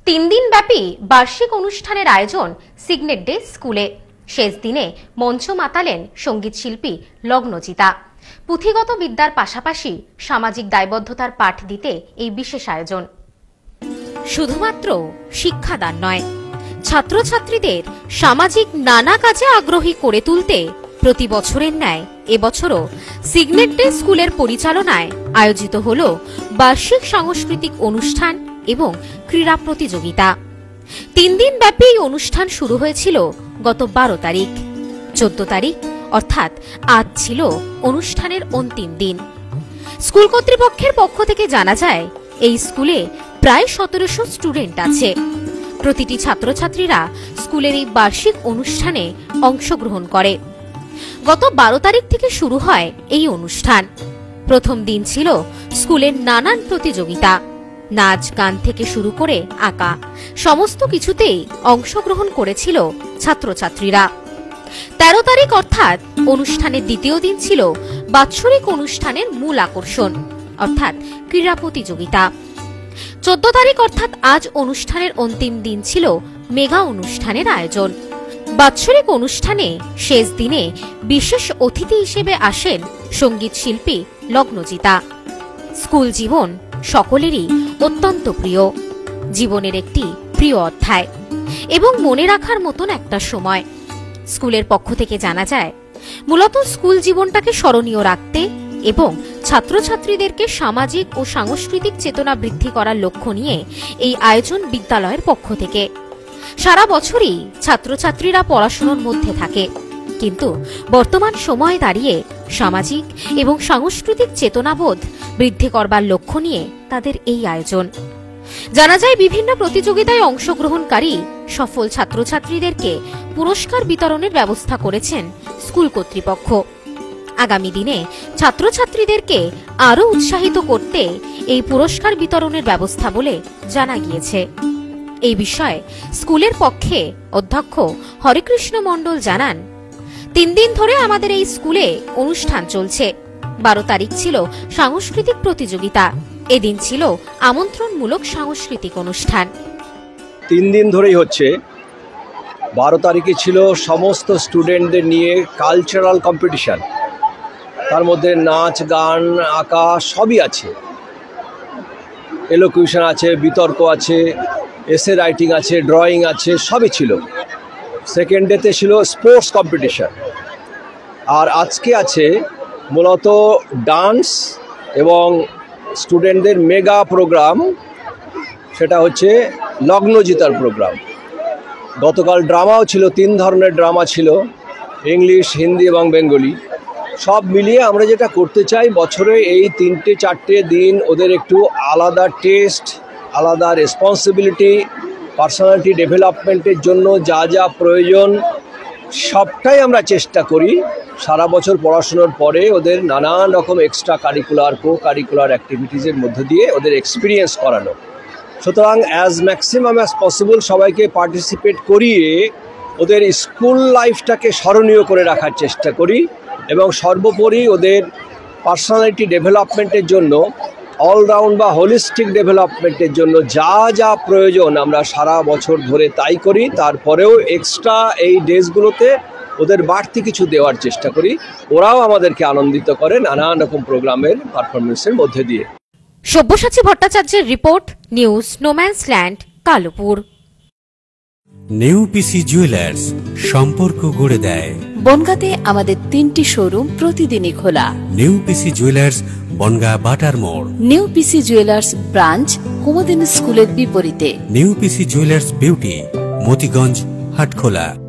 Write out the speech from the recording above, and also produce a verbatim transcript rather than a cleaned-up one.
তিন দিন ব্যাপী বার্ষিক অনুষ্ঠানের আয়োজন সিগনেট ডে স্কুলে। শেষ দিনে মঞ্চ মাতালেন সঙ্গীত শিল্পী লগ্নজিতা। পুঁথিগত বিদ্যার পাশাপাশি সামাজিক দায়বদ্ধতার পাঠ দিতে এই বিশেষ আয়োজন। শুধুমাত্র শিক্ষাদান নয়, ছাত্রছাত্রীদের সামাজিক নানা কাজে আগ্রহী করে তুলতে প্রতি বছরের ন্যায় এবছরও সিগনেট ডে স্কুলের পরিচালনায় আয়োজিত হল বার্ষিক সাংস্কৃতিক অনুষ্ঠান এবং ক্রীড়া প্রতিযোগিতা। তিন দিন ব্যাপী এই অনুষ্ঠান শুরু হয়েছিল গত বারো তারিখ। চোদ্দ তারিখ অর্থাৎ আজ ছিল অনুষ্ঠানের অন্তিম দিন। স্কুল কর্তৃপক্ষের পক্ষ থেকে জানা যায়, এই স্কুলে প্রায় সতেরোশো স্টুডেন্ট আছে। প্রতিটি ছাত্রছাত্রীরা স্কুলের এই বার্ষিক অনুষ্ঠানে অংশগ্রহণ করে। গত বারো তারিখ থেকে শুরু হয় এই অনুষ্ঠান। প্রথম দিন ছিল স্কুলের নানান প্রতিযোগিতা, নাচ গান থেকে শুরু করে আঁকা, সমস্ত কিছুতেই অংশগ্রহণ করেছিল ছাত্রছাত্রীরা। তেরো তারিখ অর্থাৎ অনুষ্ঠানের দ্বিতীয় দিন ছিল বাৎসরিক অনুষ্ঠানের মূল আকর্ষণ অর্থাৎ ক্রীড়া প্রতিযোগিতা। চোদ্দ তারিখ অর্থাৎ আজ অনুষ্ঠানের অন্তিম দিন ছিল মেগা অনুষ্ঠানের আয়োজন। বাৎসরিক অনুষ্ঠানে শেষ দিনে বিশেষ অতিথি হিসেবে আসেন সঙ্গীত শিল্পী লগ্নজিতা। স্কুল জীবন সকলেরই অত্যন্ত প্রিয়, জীবনের একটি প্রিয় অধ্যায় এবং মনে রাখার মতন একটা সময়। স্কুলের পক্ষ থেকে জানা যায়, মূলত স্কুল জীবনটাকে স্মরণীয় রাখতে এবং ছাত্রছাত্রীদেরকে সামাজিক ও সাংস্কৃতিক চেতনা বৃদ্ধি করার লক্ষ্য নিয়ে এই আয়োজন বিদ্যালয়ের পক্ষ থেকে। সারা বছরই ছাত্রছাত্রীরা পড়াশোনার মধ্যে থাকে, কিন্তু বর্তমান সময়ে দাঁড়িয়ে সামাজিক এবং সাংস্কৃতিক চেতনাবোধ বৃদ্ধি করবার লক্ষ্য নিয়ে তাদের এই আয়োজন। জানা যায়, বিভিন্ন প্রতিযোগিতায় অংশগ্রহণকারী সফল ছাত্রছাত্রীদেরকে পুরস্কার বিতরণের ব্যবস্থা করেছেন স্কুল কর্তৃপক্ষ। আগামী দিনে ছাত্রছাত্রীদেরকে আরও উৎসাহিত করতে এই পুরস্কার বিতরণের ব্যবস্থা বলে জানা গিয়েছে। এই বিষয়ে স্কুলের পক্ষে অধ্যক্ষ হরেকৃষ্ণ মণ্ডল জানান, তিন দিন ধরে আমাদের এই স্কুলে অনুষ্ঠান চলছে। বারো তারিখ ছিল সাংস্কৃতিক প্রতিযোগিতা, এদিন ছিল আমন্ত্রণমূলক সাংস্কৃতিক অনুষ্ঠান। তিন দিন ধরেই হচ্ছে। বারো তারিখে ছিল সমস্ত স্টুডেন্টদের নিয়ে কালচারাল কম্পিটিশান, তার মধ্যে নাচ গান আঁকা সবই আছে, এলোকুশন আছে, বিতর্ক আছে, এসে রাইটিং আছে, ড্রয়িং আছে, সবই ছিল। সেকেন্ড ডেতে ছিল স্পোর্টস কম্পিটিশান, আর আজকে আছে মূলত ডান্স এবং স্টুডেন্টদের মেগা প্রোগ্রাম, সেটা হচ্ছে লগ্নজিতার প্রোগ্রাম। গতকাল ড্রামাও ছিল, তিন ধরনের ড্রামা ছিল, ইংলিশ, হিন্দি এবং বেঙ্গলি। সব মিলিয়ে আমরা যেটা করতে চাই, বছরে এই তিনটে চারটে দিন ওদের একটু আলাদা টেস্ট, আলাদা রেসপন্সিবিলিটি, পার্সোনালিটি ডেভেলপমেন্টের জন্য যা যা প্রয়োজন সবটাই আমরা চেষ্টা করি সারা বছর পড়াশোনার পরে ওদের নানান রকম এক্সট্রা কারিকুলার কো কারিকুলার অ্যাক্টিভিটিসের মধ্য দিয়ে ওদের এক্সপিরিয়েন্স করানো। সুতরাং অ্যাজ ম্যাক্সিমাম অ্যাজ পসিবল সবাইকে পার্টিসিপেট করিয়ে ওদের স্কুল লাইফটাকে স্মরণীয় করে রাখার চেষ্টা করি এবং সর্বোপরি ওদের পার্সোনালিটি ডেভেলপমেন্টের জন্য, অলরাউন্ড বা হোলিস্টিক ডেভেলপমেন্টের জন্য যা যা প্রয়োজন আমরা সারা বছর ধরে তাই করি। তারপরেও এক্সট্রা এই ডেজগুলোতে ওদের বাড়তি কিছু দেওয়ার চেষ্টা করি। ওরাও আমাদেরকে আনন্দিত করে নানান রকম প্রোগ্রামের পারফরমেন্সের মধ্যে দিয়ে। সব্যসাচী ভট্টাচার্যের রিপোর্ট, নিউজ নোম্যান্সল্যান্ড, কালুপুর। নেউপিসি জুয়েলার্স, সম্পর্ক গড়ে দেয়। বনগাঁতে আমাদের তিনটি শোরুম প্রতিদিনই খোলা। নেউপিসি জুয়েলার্স, বনগাঁ বাটার মোড়। নেউপিসি জুয়েলার্স ব্রাঞ্চ, কুমুদিনী স্কুলের বিপরীতে। নেউপিসি জুয়েলার্স বিউটি, মতিগঞ্জ, হাটখোলা।